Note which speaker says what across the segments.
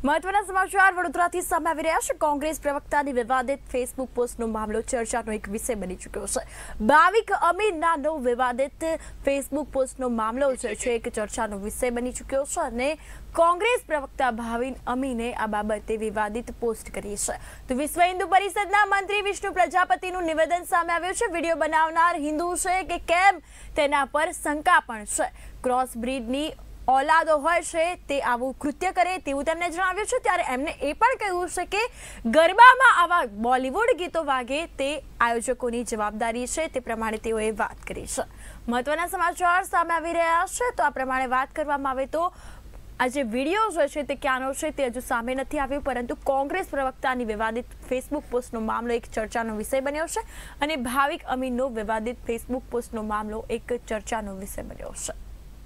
Speaker 1: મહત્વના સમાચાર વડોદરાથી સામે આવી રહ્યા છે। કોંગ્રેસ પ્રવક્તાની વિવાદિત ફેસબુક પોસ્ટનો મામલો ચર્ચાનો એક વિષય બની ચૂક્યો છે। ભાવિક અમીનનો વિવાદિત ફેસબુક પોસ્ટનો મામલો છે એક ચર્ચાનો વિષય બની ચૂક્યો છે અને કોંગ્રેસ પ્રવક્તા ભાવિક અમીને આ બાબતે વિવાદિત પોસ્ટ કરી છે। તો વિશ્વ હિન્દુ પરિષદના મંત્રી વિષ્ણુ પ્રજાપતિનું નિવેદન સામે આવ્યું છે। વિડીયો બનાવનાર હિન્દુ છે કે કેમ તેના પર શંકા પણ છે। ક્રોસ બ્રીડની औलादो होय छे ते आवुं कृत्य करे तेवुं तेमणे जणाव्युं छे। त्यारे एमणे ए पण कह्युं छे के गरबामां आवा बॉलीवूड गीतो वागे ते आयोजकोनी जवाबदारी छे। ते प्रमाणे तेओए वात करी छे। महत्वना समाचार सामे आवी रह्या छे। तो आ प्रमाणे वात करवामां आवे तो आ जे विडियो छे ते क्यानो छे ते हजू सामे नथी आव्यो, परंतु कोंग्रेस प्रवक्तानी विवादित फेसबुक पोस्टनो मामलो एक चर्चानो विषय बन्यो छे अने भाविक अमीननो विवादित फेसबुक पोस्टनो मामलो एक चर्चानो विषय बन्यो छे।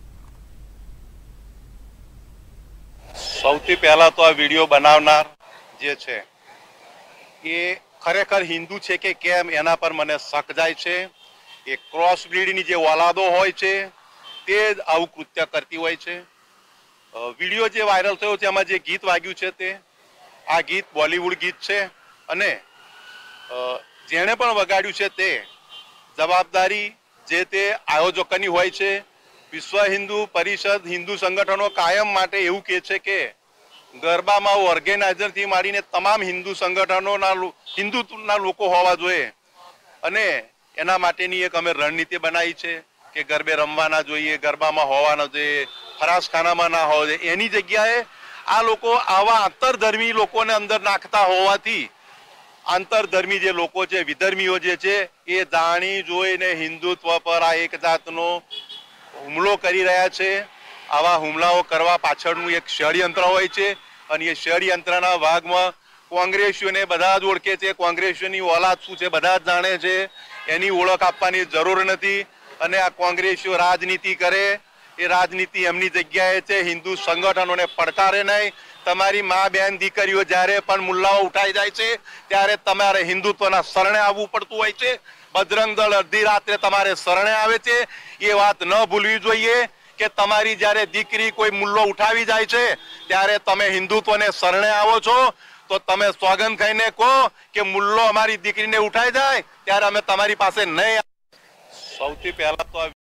Speaker 2: સૌથી પહેલા તો આ વિડિયો બનાવનાર જે છે એ ખરેખર હિન્દુ છે કે કેમ એના પર મને શક જાય છે। એ ક્રોસ બ્રીડની જે ઓલાદો હોય છે તે જ આવું કૃત્ય કરતી હોય છે। વિડિયો જે વાયરલ થયો છે એમાં જે ગીત વાગ્યું છે તે આ ગીત બોલિવૂડ ગીત છે અને જેણે પણ વગાડ્યું છે તે જવાબદારી જે તે આયોજકોની હોય છે। विश्व हिंदू परिषद हिंदू संगठनों कायम माटे एवं कहे छे के गरबामां ऑर्गेनाइजर थी मारीने तमाम हिंदू संगठनों हिंदुत्वना लोको होवा जोईए अने एना माटेनी एक अमे रणनीति बनावी छे के गरबे रमवाना जोईए, गरबामां होवा न जोईए, फरासखानामां ना होवा जोईए। एनी जग्याए आ लोको आवा आंतरधर्मी लोकोने अंदर नाखता होवाथी आंतरधर्मी जे लोको छे विधर्मीओ जे छे ए जाणी जोईने हिंदुत्व पर आ एक जातनो હુમલો કરી રહ્યા છે। આવા હુમલાઓ કરવા પાછળનું એક ષડયંત્ર હોય છે અને એ ષડયંત્રના ભાગમાં કોંગ્રેસીઓને બધા જ ઓળખે છે। કોંગ્રેસીઓની ઓલાદ શું છે બધા જ જાણે છે। એની ઓળખ આપવાની જરૂર નથી અને આ કોંગ્રેસીઓ રાજનીતિ કરે એ રાજનીતિ એમની જગ્યાએ છે। હિન્દુ સંગઠનોને પડકારે નહીં। તમારી મા બેન દીકરીઓ જ્યારે પણ મુલ્લાઓ ઉઠાઈ જાય છે ત્યારે તમારે હિન્દુત્વના શરણે આવવું પડતું હોય છે। बजरंग दल अर्धी रात्रे तमारे शरणे आवे छे। ये बात न भूलवी जोईए के तमारी ज्यारे दीकरी कोई मुल्लो उठावी जाय छे त्यारे तमे हिंदुत्वने शरणे आवो छो तो तमे सोगंद खाईने कहो के मुल्लो अमारी दीकरीने उठाई जाय त्यारे अमे तमारी पासे नहीं। सौथी पहला तो